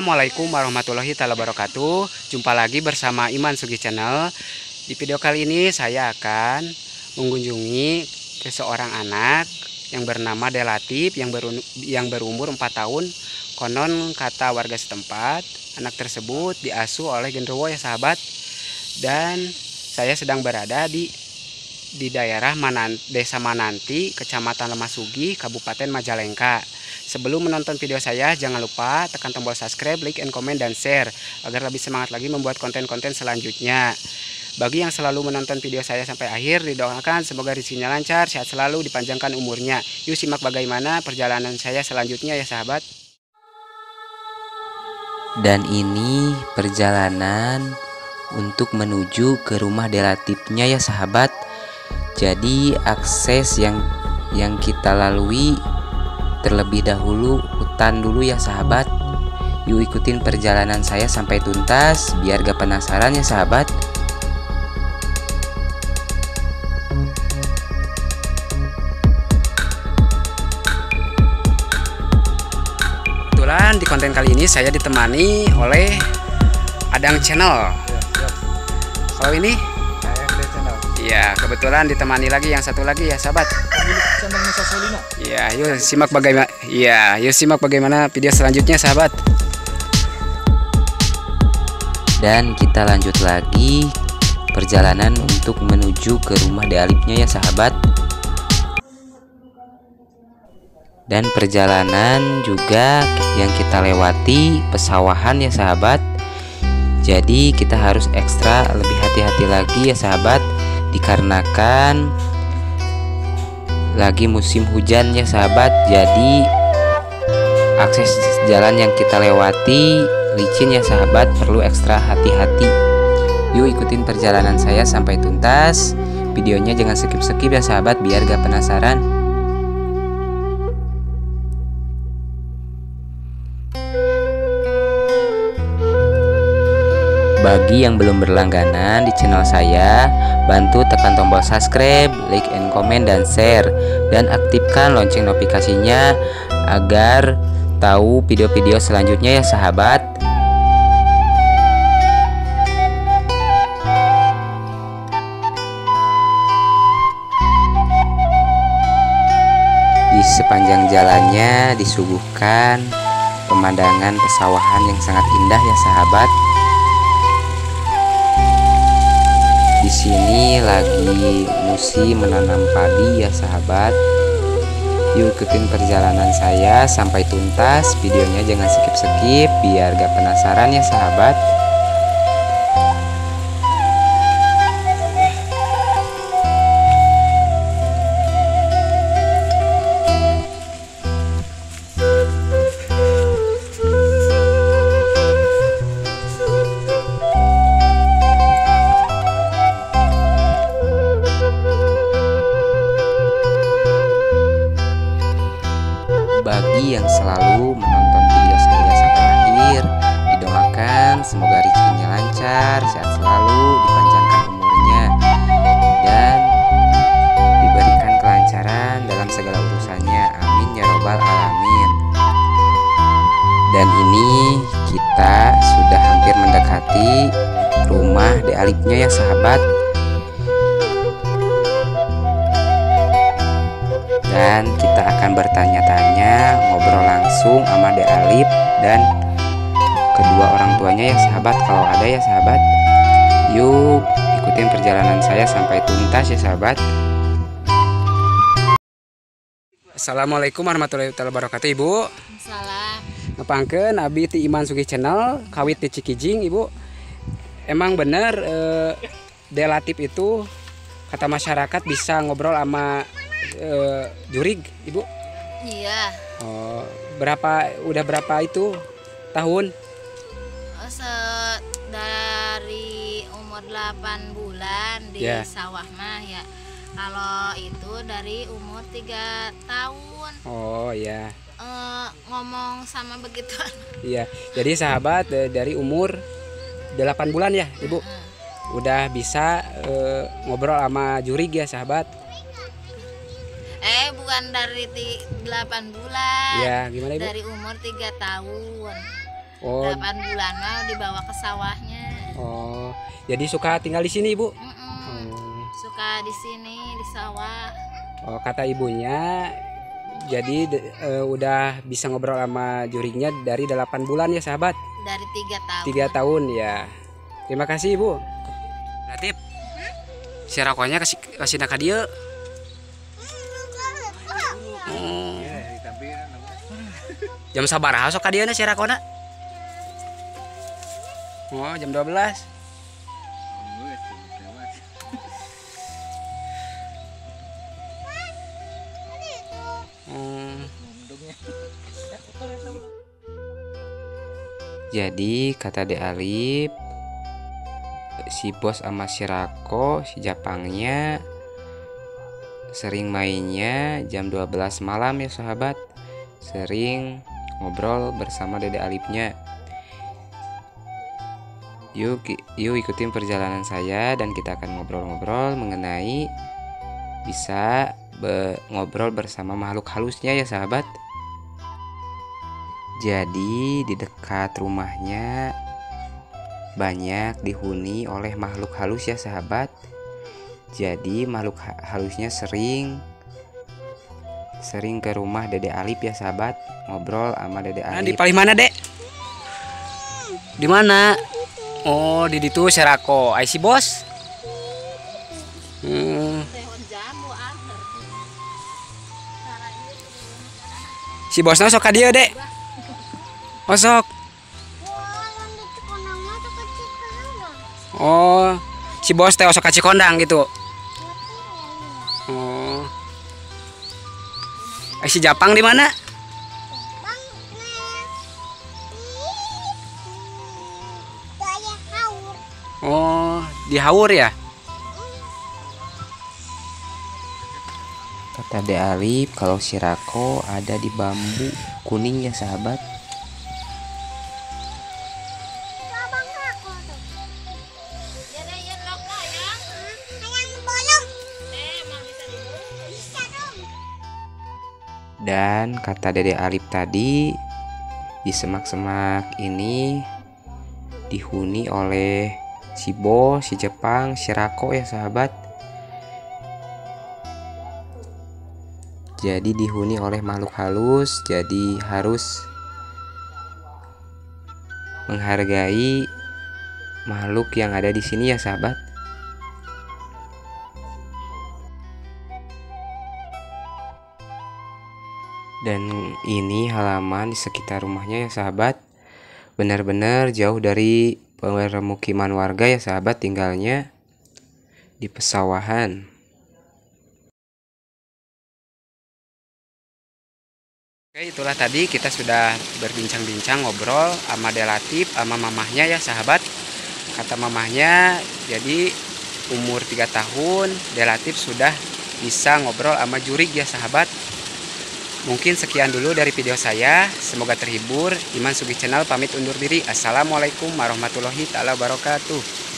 Assalamualaikum warahmatullahi wabarakatuh. Jumpa lagi bersama Iman Sugi Channel. Di video kali ini saya akan mengunjungi seorang anak yang bernama Delatif yang berumur 4 tahun. Konon kata warga setempat, anak tersebut diasuh oleh genderuwo ya sahabat. Dan saya sedang berada di daerah Desa Mananti, Kecamatan Lemahsugi, Kabupaten Majalengka. Sebelum menonton video saya, jangan lupa tekan tombol subscribe, like, and comment, dan share agar lebih semangat lagi membuat konten-konten selanjutnya. Bagi yang selalu menonton video saya sampai akhir, didoakan semoga rezekinya lancar, sehat selalu, dipanjangkan umurnya. Yuk simak bagaimana perjalanan saya selanjutnya ya sahabat. Dan ini perjalanan untuk menuju ke rumah Delatifnya ya sahabat. Jadi akses yang kita lalui terlebih dahulu hutan dulu ya sahabat. Yuk ikutin perjalanan saya sampai tuntas biar gak penasaran ya sahabat. Kebetulan di konten kali ini saya ditemani oleh Adang Channel. Kalau ini ya, kebetulan ditemani lagi yang satu lagi ya sahabat. Ya, yuk simak bagaimana video selanjutnya sahabat. Dan kita lanjut lagi perjalanan untuk menuju ke rumah Delatifnya ya sahabat. Dan perjalanan juga yang kita lewati pesawahan ya sahabat. Jadi kita harus ekstra lebih hati-hati lagi ya sahabat, dikarenakan lagi musim hujan ya sahabat. Jadi akses jalan yang kita lewati licin ya sahabat, perlu ekstra hati-hati. Yuk ikutin perjalanan saya sampai tuntas. Videonya jangan skip-skip ya sahabat biar gak penasaran. Bagi yang belum berlangganan di channel saya, bantu tekan tombol subscribe, like, and comment, dan share, dan aktifkan lonceng notifikasinya agar tahu video-video selanjutnya ya sahabat. Di sepanjang jalannya disuguhkan pemandangan pesawahan yang sangat indah ya sahabat. Di sini lagi musim menanam padi ya sahabat. Yuk ikutin perjalanan saya sampai tuntas. Videonya jangan skip-skip biar gak penasaran ya sahabat. Bagi yang selalu menonton video saya sampai akhir, didoakan semoga rezekinya lancar, sehat selalu, dipanjangkan umurnya, dan diberikan kelancaran dalam segala urusannya. Amin ya robbal alamin. Dan ini kita sudah hampir mendekati rumah Delatifnya ya sahabat. Dan kita akan bertanya-tanya, ngobrol langsung sama Delatif dan kedua orang tuanya ya sahabat, kalau ada ya sahabat. Yuk ikutin perjalanan saya sampai tuntas ya sahabat. Assalamualaikum warahmatullahi wabarakatuh Ibu. Salam. Ngepangkeun abi ti Iman Sugi Channel, kawit ti Cikijing Ibu. Emang bener Delatif itu kata masyarakat bisa ngobrol sama jurig Ibu? Iya. Oh, udah berapa itu tahun? Dari umur 8 bulan di sawah mah ya. Kalau itu dari umur 3 tahun. Oh ya. Ngomong sama begitu. Iya. Jadi sahabat dari umur 8 bulan ya Ibu. Udah bisa ngobrol sama jurig ya sahabat. Bukan dari 8 bulan. Ya, gimana Ibu? Dari umur 3 tahun. Oh. 8 bulan mah dibawa ke sawahnya. Oh, jadi suka tinggal di sini Ibu? Suka di sini di sawah. Oh, kata ibunya jadi udah bisa ngobrol sama jurignya dari 8 bulan ya sahabat? Dari 3 tahun. 3 tahun ya. Terima kasih Ibu. Latif, si rakonya kasih nak dia. Jam sabaraha sok ka dieu si rakona? Oh, jam 12. Jadi kata De Alip, si bos sama si Rako, si Japangnya sering mainnya jam 12 malam ya sahabat. Sering ngobrol bersama Dede Alipnya. Yuk ikutin perjalanan saya dan kita akan ngobrol-ngobrol mengenai bisa ngobrol bersama makhluk halusnya ya sahabat. Jadi di dekat rumahnya banyak dihuni oleh makhluk halus ya sahabat. Jadi makhluk halusnya sering ke rumah Dede Alip ya sahabat, ngobrol sama Dede Alip. Nah, di paling mana, Dek? Di mana? Oh, di situ Serako. Ai si bos. Si bosna sok ka dieu, Dek. Oh, sok. Oh, si bos teh sok ka Cikondang gitu. Oh. Si Japang di mana? Oh, di Haur ya? Kata De Alip kalau si Rako ada di bambu kuning ya sahabat. Dan kata Dede Alip tadi, di semak-semak ini dihuni oleh si bos, si Jepang, si Rako ya sahabat. Jadi dihuni oleh makhluk halus, jadi harus menghargai makhluk yang ada di sini ya sahabat. Dan ini halaman di sekitar rumahnya ya sahabat. Benar-benar jauh dari permukiman warga ya sahabat, tinggalnya di pesawahan. Oke, itulah tadi kita sudah berbincang-bincang ngobrol sama De Latif sama mamahnya ya sahabat. Kata mamahnya, jadi umur 3 tahun De Latif sudah bisa ngobrol sama jurig ya sahabat. Mungkin sekian dulu dari video saya. Semoga terhibur. Iman Sugi Channel pamit undur diri. Assalamualaikum warahmatullahi wabarakatuh.